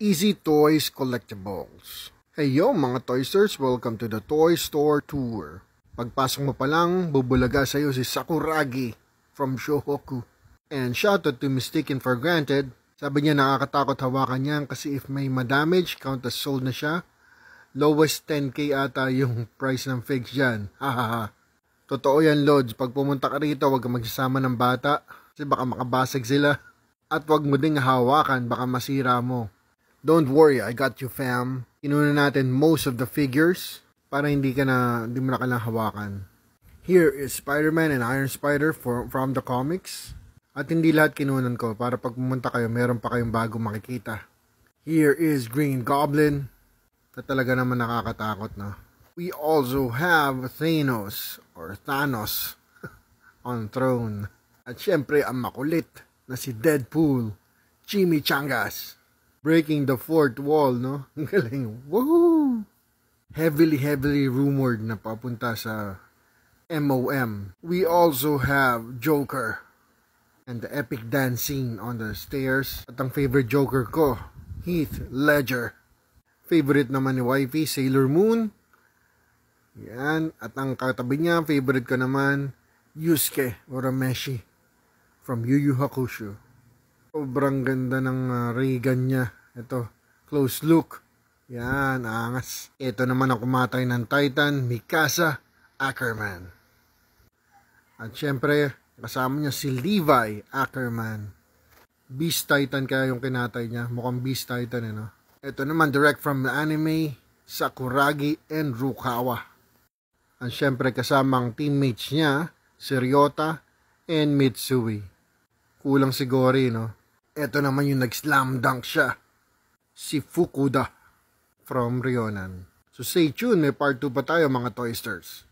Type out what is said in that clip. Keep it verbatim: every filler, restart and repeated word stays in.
Easy Toys Collectibles. Hey yo mga Toysters, welcome to the Toy Store Tour. Pagpasok mo pa lang, bubulaga sa'yo si Sakuragi from Shohoku. And shoutout to Mistaken for Granted. Sabi niya nakakatakot hawakan niyan kasi if may madamage, count as sold na siya. Lowest ten K ata yung price ng figs dyan. Hahaha. Totoo yan Lods, pag pumunta ka rito huwag ka magsasama ng bata kasi baka makabasag sila. At huwag mo ding hawakan, baka masira mo. Don't worry, I got you fam. Inuna natin most of the figures para hindi ka na, hindi mo na kailangang hawakan. Here is Spider-Man and Iron Spider for, from the comics. At hindi lahat kinunan ko para pag pumunta kayo, meron pa kayong bago makikita. Here is Green Goblin. Ito talaga naman nakakatakot na. We also have Thanos or Thanos on throne. At syempre ang makulit na si Deadpool, Chimichangas. Breaking the fourth wall, no? Ang galing. Woohoo! Heavily, heavily rumored na papunta sa M O M. We also have Joker. And the epic dance scene on the stairs. At ang favorite Joker ko, Heath Ledger. Favorite naman ni Wifey, Sailor Moon. Yan. At ang katabi niya, favorite ko naman, Yusuke Urameshi from Yu Yu Hakusho. Sobrang ganda ng uh, ray gun niya. Ito, close look. Yan, angas. Ito naman ang kumatay ng Titan, Mikasa Ackerman. At syempre, kasama niya si Levi Ackerman. Beast Titan kaya yung kinatay niya. Mukhang Beast Titan, eh, no? Ito naman, direct from the anime, Sakuragi and Rukawa. At syempre, kasama ang teammates niya, si Ryota and Mitsui. Kulang si Gori, no? Ito naman yung nag-slam dunk siya. Si Fukuda from Ryonan. So stay tuned, may part two pa tayo mga Toysters.